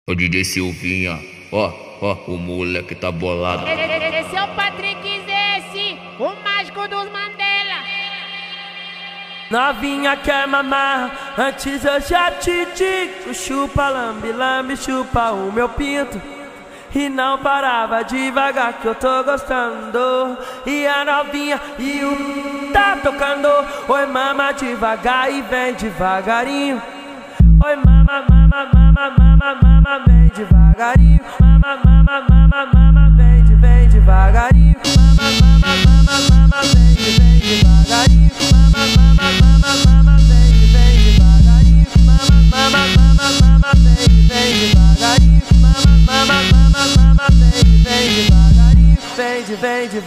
Ô DJ Silvinha, ó, o moleque tá bolado. Esse é o Patrick Zesse, o mágico dos Mandela. Novinha quer mamar, antes eu já te digo. Chupa, lambe, lambe, chupa o meu pinto. E não parava devagar que eu tô gostando. E a novinha e o tá tocando. Oi mama devagar e vem devagarinho. Oi mama, mama, mama, mama, mama, vem devagarinho. Mama, mama, mama, mama, vem devagarinho. Mama, mama, mama, mama, vem devagarinho. Mama, mama, mama, mama, vem devagarinho. Mama, mama, mama, mama, vem devagarinho. Mama, mama, mama, mama, vem devagarinho. Vem devagarinho.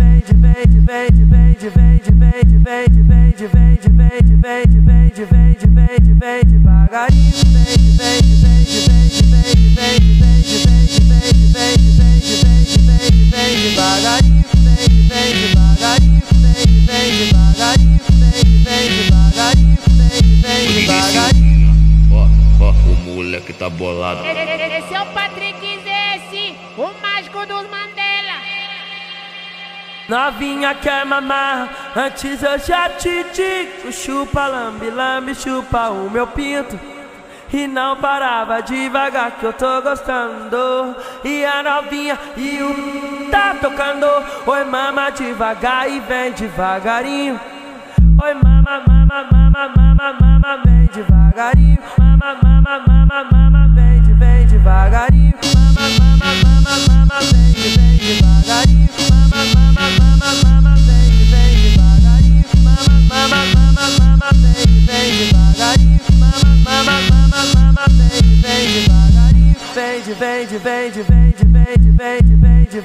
Ó, o moleque tá bolado. Esse é o Patrick Zesse, o mágico dos Mandela. Novinha quer mamar, antes eu já te digo. Chupa, lambe, lambe, chupa o meu pinto. E não parava devagar que eu tô gostando. E a novinha e o tá tocando. Oi mama devagar e vem devagarinho. Oi mama, mama, mama, mama, mama, vem devagarinho. Mama, mama, mama, mama, vem devagarinho. Mama, mama, mama, mama, vem devagarinho. Mama, mama, mama, mama, vem devagarinho. Mama, mama, mama, mama, vem devagarinho. Mama, mama, mama, mama, vem devagarinho. Vem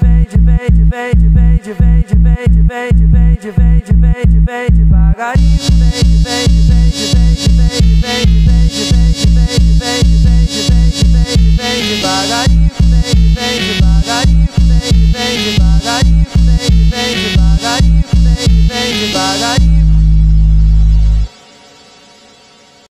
devagarinho.